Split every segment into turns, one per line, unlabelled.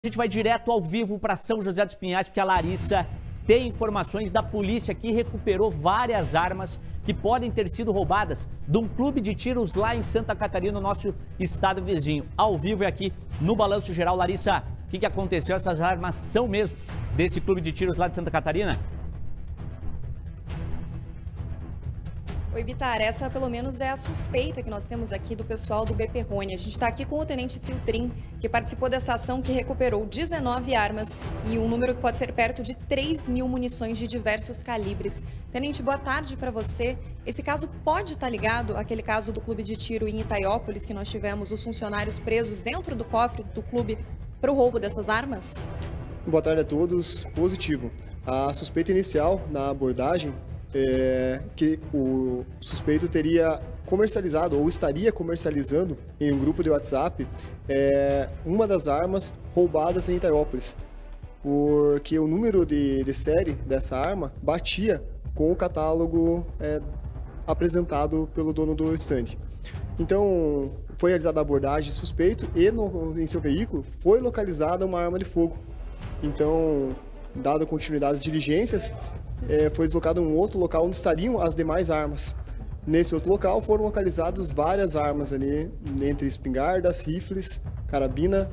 A gente vai direto ao vivo para São José dos Pinhais, porque a Larissa tem informações da polícia que recuperou várias armas que podem ter sido roubadas de um clube de tiros lá em Santa Catarina, no nosso estado vizinho. Ao vivo e aqui no Balanço Geral. Larissa, o que aconteceu? Essas armas são mesmo desse clube de tiros lá de Santa Catarina?
Oi, Bitar, essa pelo menos é a suspeita que nós temos aqui do pessoal do BP Rony. A gente está aqui com o Tenente Filtrin, que participou dessa ação que recuperou 19 armas e um número que pode ser perto de 3.000 munições de diversos calibres. Tenente, boa tarde para você. Esse caso pode estar ligado àquele caso do clube de tiro em Itaiópolis, que nós tivemos os funcionários presos dentro do cofre do clube para o roubo dessas armas?
Boa tarde a todos. Positivo. A suspeita inicial na abordagem que o suspeito teria comercializado ou estaria comercializando em um grupo de WhatsApp uma das armas roubadas em Itaiópolis, porque o número de série dessa arma batia com o catálogo apresentado pelo dono do estande. Então, foi realizada a abordagem do suspeito e em seu veículo foi localizada uma arma de fogo. Então, dada continuidade às diligências, foi deslocado um outro local onde estariam as demais armas. Nesse outro local foram localizadas várias armas ali, entre espingardas, rifles, carabina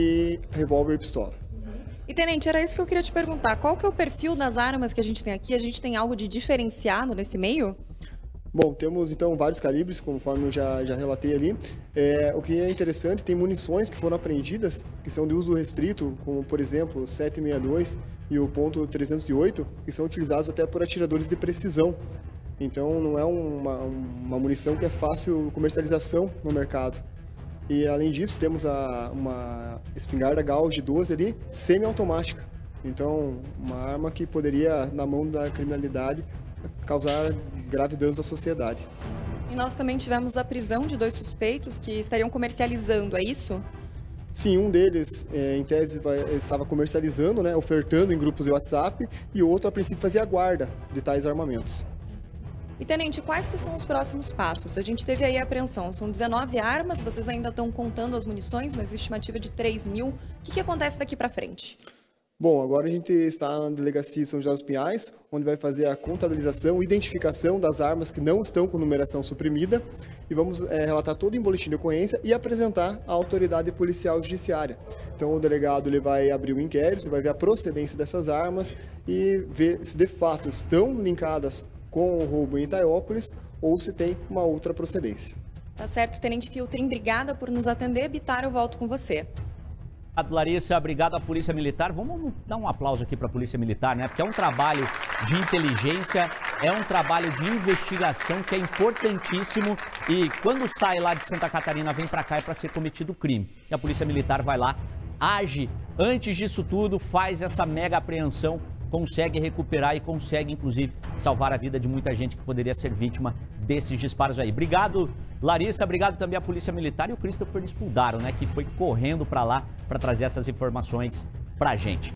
e revólver e pistola.
E, Tenente, era isso que eu queria te perguntar. Qual que é o perfil das armas que a gente tem aqui? A gente tem algo de diferenciado nesse meio?
Bom, temos então vários calibres, conforme eu já relatei ali. O que é interessante, tem munições que foram apreendidas, que são de uso restrito, como por exemplo o 7,62 e o .308, que são utilizados até por atiradores de precisão. Então não é uma munição que é fácil comercialização no mercado. E além disso, temos uma espingarda Gauge 12 ali, semi-automática. Então, uma arma que poderia, na mão da criminalidade, causar grave danos à sociedade.
E nós também tivemos a prisão de 2 suspeitos que estariam comercializando, é isso?
Sim, um deles, em tese, estava comercializando, ofertando em grupos de WhatsApp, e o outro, a princípio, fazia guarda de tais armamentos.
E, Tenente, quais que são os próximos passos? A gente teve aí a apreensão, são 19 armas, vocês ainda estão contando as munições, mas estimativa de 3.000. O que acontece daqui para frente?
Bom, agora a gente está na delegacia São José dos Pinhais, onde vai fazer a contabilização e identificação das armas que não estão com numeração suprimida e vamos relatar todo em boletim de ocorrência e apresentar à autoridade policial judiciária. Então o delegado ele vai abrir o inquérito, vai ver a procedência dessas armas e ver se de fato estão linkadas com o roubo em Itaiópolis ou se tem uma outra procedência.
Tá certo, Tenente Filtrin, obrigada por nos atender. Bitar, eu volto com você.
Larissa, obrigado à Polícia Militar. Vamos dar um aplauso aqui para a Polícia Militar, né? Porque é um trabalho de inteligência, é um trabalho de investigação que é importantíssimo e quando sai lá de Santa Catarina, vem para cá é para ser cometido crime. E a Polícia Militar vai lá, age antes disso tudo, faz essa mega apreensão, consegue recuperar e consegue, inclusive, salvar a vida de muita gente que poderia ser vítima desses disparos aí. Obrigado, Larissa, obrigado também à Polícia Militar e o Christopher Spuldaro, né, que foi correndo para lá para trazer essas informações pra gente.